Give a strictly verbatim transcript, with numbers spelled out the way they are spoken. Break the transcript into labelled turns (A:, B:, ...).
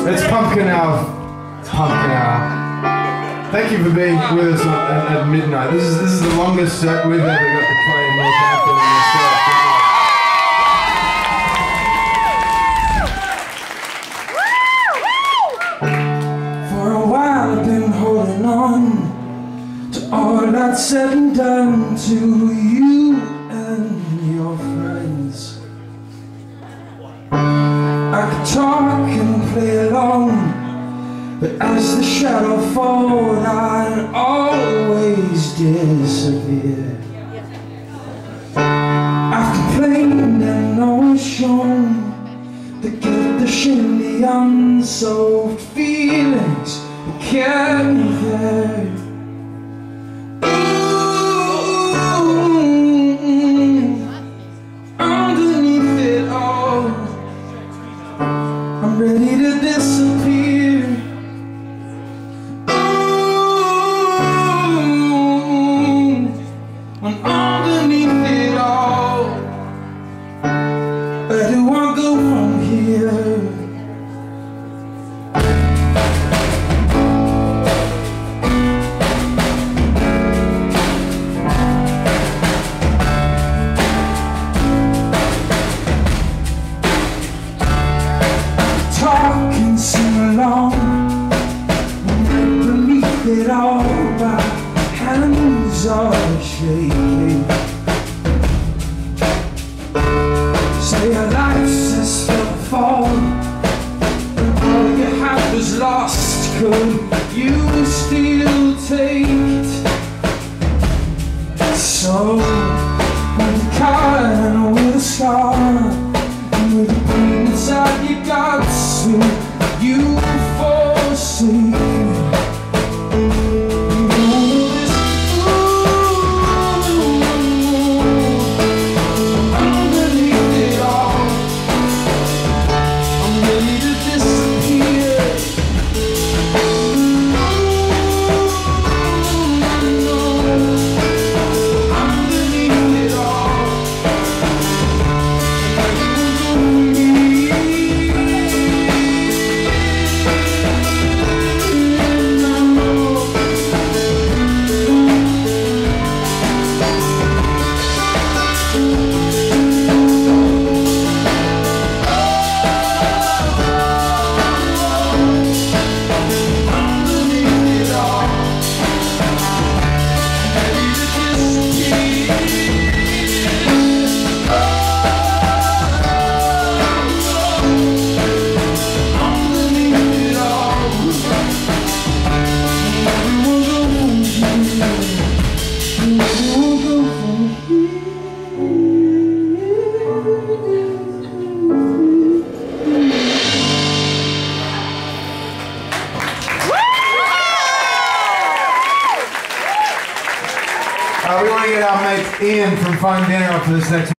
A: It's pumpkin hour. It's pumpkin hour. Thank you for being with us at, at midnight. This is this is the longest set we've ever got to play in Northampton in this set.
B: For a while I've been holding on to all that's said and done to you and your friends. I could talk and play along, but as the shadow falls, I'd always disappear. I've complained and always shown the guilt, the shame, the unsolved feelings that kept me there. Ooh, underneath it all, I'm ready to disappear. Ooh, and underneath it all, where do I go from here? Talk and sing along, and beneath it all, my hands are shaking. Say your life's just a fall, and all you had was lost. Could you still take it? So, with a car and with a scar, and with the pain inside your guts, you forsake me.
A: Uh, we want to get our mate Ian from Fine Dinner up for this next